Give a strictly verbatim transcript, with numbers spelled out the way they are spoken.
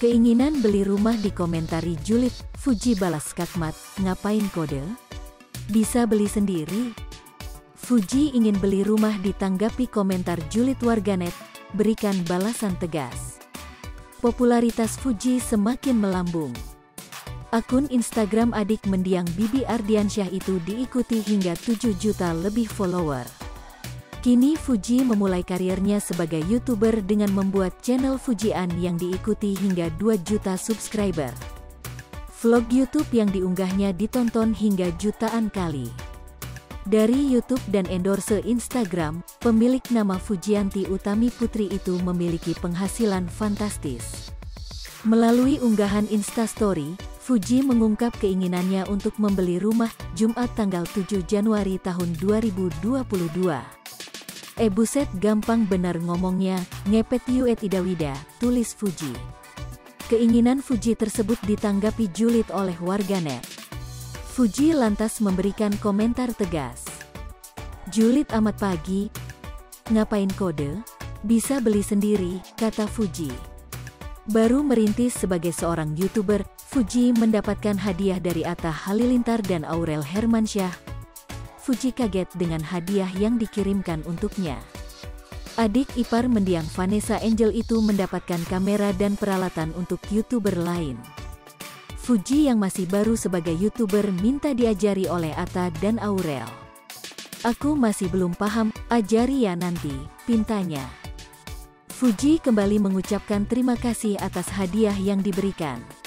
Keinginan beli rumah dikomentari julid, Fuji balas skakmat, ngapain kode? Bisa beli sendiri? Fuji ingin beli rumah ditanggapi komentar julid warganet, berikan balasan tegas. Popularitas Fuji semakin melambung. Akun Instagram adik mendiang Bibi Ardiansyah itu diikuti hingga tujuh juta lebih follower. Kini Fuji memulai karirnya sebagai YouTuber dengan membuat channel Fujian yang diikuti hingga dua juta subscriber. Vlog YouTube yang diunggahnya ditonton hingga jutaan kali. Dari YouTube dan endorse Instagram, pemilik nama Fujianti Utami Putri itu memiliki penghasilan fantastis. Melalui unggahan Instastory, Fuji mengungkap keinginannya untuk membeli rumah Jumat tanggal tujuh Januari tahun dua ribu dua puluh dua. Eh buset gampang bener ngomongnya, ngepet yuet idawida, tulis Fuji. Keinginan Fuji tersebut ditanggapi julid oleh warganet. Fuji lantas memberikan komentar tegas. Julid amat pagi, ngapain kode? Bisa beli sendiri, kata Fuji. Baru merintis sebagai seorang YouTuber, Fuji mendapatkan hadiah dari Atta Halilintar dan Aurel Hermansyah. Fuji kaget dengan hadiah yang dikirimkan untuknya. Adik ipar mendiang Vanessa Angel itu mendapatkan kamera dan peralatan untuk YouTuber lain. Fuji yang masih baru sebagai YouTuber minta diajari oleh Atta dan Aurel. Aku masih belum paham, ajari ya nanti, pintanya. Fuji kembali mengucapkan terima kasih atas hadiah yang diberikan.